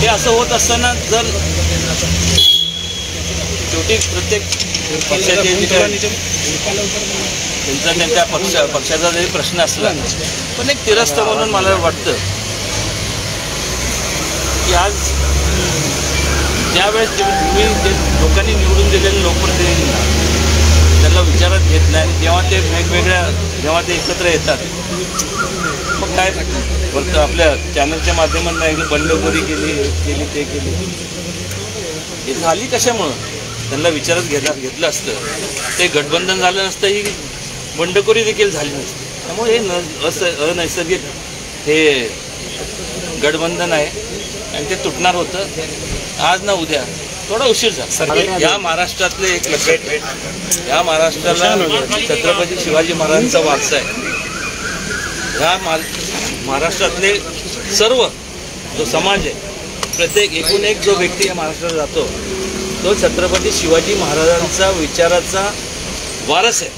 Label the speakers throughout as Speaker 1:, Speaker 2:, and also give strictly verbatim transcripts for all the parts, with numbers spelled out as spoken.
Speaker 1: हे असं होत असताना जर शेवटी प्रत्येक पक्षाचे त्यांचा त्यांच्या पक्ष पक्षाचा जरी प्रश्न असला पण एक तिरस्थ म्हणून मला वाटतं की आज ज्यावेळेस तुम्ही ते लोकांनी निवडून दिलेले लोकप्रतिनिधींना त्यांना विचारात घेत नाही, जेव्हा ते वेगवेगळ्या जेव्हा ते एकत्र येतात मग काय फक्त आपल्या चॅनलच्या माध्यमातून बंडखोरी केली केली ते केली हे झाली कशामुळं? त्यांना विचारात घेतला घेतलं असतं ते गठबंधन झालं नसतं, ही बंडखोरी देखील झाली नसती. त्यामुळे हे न अस अनैसर्गिक हे गठबंधन आहे आणि ते तुटणार होतं आज ना उद्या, थोडा उशीर झाला. या महाराष्ट्रातले एक लक्षात, या महाराष्ट्राला छत्रपती शिवाजी महाराजांचा वारसा आहे. ह्या महाराष्ट्रातले सर्व जो समाज आहे, प्रत्येक एकूण एक जो व्यक्ती या महाराष्ट्रात जातो तो छत्रपती शिवाजी महाराजांचा विचाराचा वारस आहे.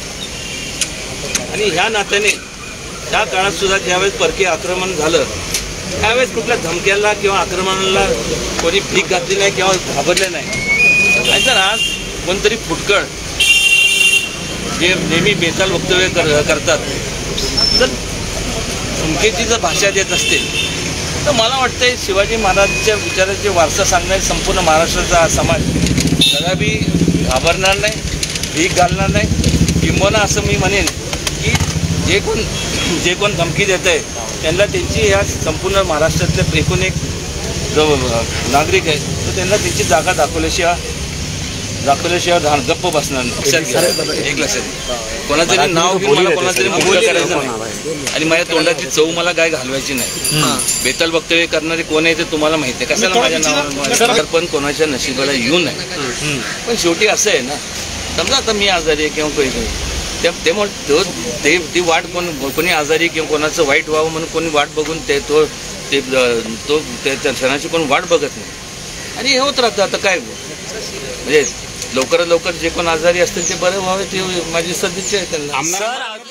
Speaker 1: आणि ह्या नात्याने त्या काळात सुद्धा ज्यावेळेस परकीय आक्रमण झालं त्यावेळेस कुठल्या धमक्याला किंवा आक्रमणाला कोणी भीक घातली नाही किंवा घाबरले नाही. नाहीतर आज कोणतरी फुटकळ जे नेहमी बेताल वक्तव्य कर करतात जर धमकीची जर भाषा देत असतील तर मला वाटतं शिवाजी महाराजांच्या विचाराचे वारसा सांगणारे संपूर्ण महाराष्ट्राचा समाज कदा बी घाबरणार नाही, भीक घालणार नाही. किंबहुना असं मी म्हणेन की जे कोण जे कोण धमकी देत आहे त्यांना त्यांची ह्या संपूर्ण महाराष्ट्रातले एकूण एक जो नागरिक आहे तो त्यांना त्यांची जागा दाखवल्याशिवाय दाखवल्याशिवाय गप्प बसणार नाही. एक लक्षात कोणातरी नाव घेऊन मला कोणातरी मोठं करायचं नाही आणि माझ्या तोंडाची चव मला काय घालवायची नाही. बेताल वक्तव्य करणारे कोण आहे ते तुम्हाला माहिती आहे. कशाला माझ्या नावावर पण कोणाच्या नशिबाला येऊ नये. पण शेवटी असं आहे ना, समजा आता मी आजारी आहे किंवा काही त्यामुळे ते ती वाट कोण कोणी आजारी किंवा कोणाचं वाईट व्हावं म्हणून कोणी वाट बघून ते तो ते तो त्या क्षणाची कोण वाट बघत नाही आणि हे होत राहतं. आता काय म्हणजे लवकरात लवकर जे कोण आजारी असतील ते बरे व्हावे ते माझी सदिच्छा आहे त्यांना.